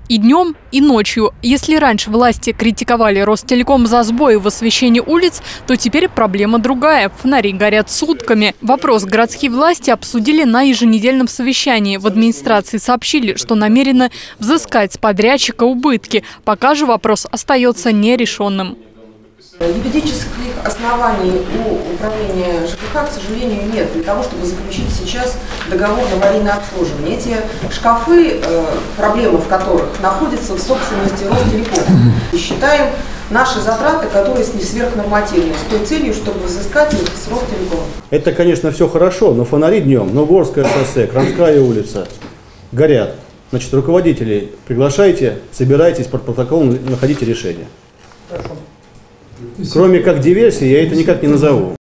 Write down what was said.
И днем, и ночью. Если раньше власти критиковали Ростелеком за сбои в освещении улиц, то теперь проблема другая. Фонари горят сутками. Вопрос городские власти обсудили на еженедельном совещании. В администрации сообщили, что намерены взыскать с подрядчика убытки. Пока же вопрос остается нерешенным. Юридических оснований у управления ЖКХ, к сожалению, нет для того, чтобы заключить сейчас договор на аварийное обслуживание. Эти шкафы, проблема в которых находится в собственности Ростелеком. И считаем наши затраты, которые сверхнормативные, с той целью, чтобы взыскать их с Ростелеком. Это, конечно, все хорошо, но фонари днем, Новгородское шоссе, Крамская улица горят. Значит, руководителей приглашайте, собирайтесь под протоколом, находите решение. Кроме как диверсии, я это никак не назову.